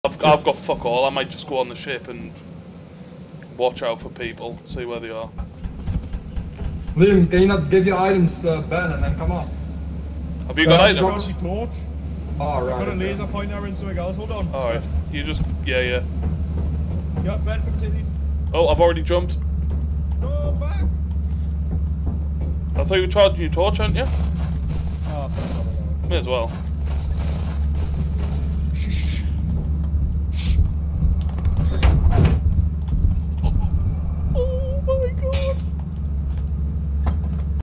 I've got fuck all. I might just go on the ship and watch out for people, see where they are. Liam, can you not give your items Ben and then come on? Have you got items? Torch. Oh, right. I've got a laser pointer and something else. Hold on. Alright, you just... yeah. Yeah, Ben, come take these. Oh, I've already jumped. Go back! I thought you were charging your torch, aren't you? Oh, May as well.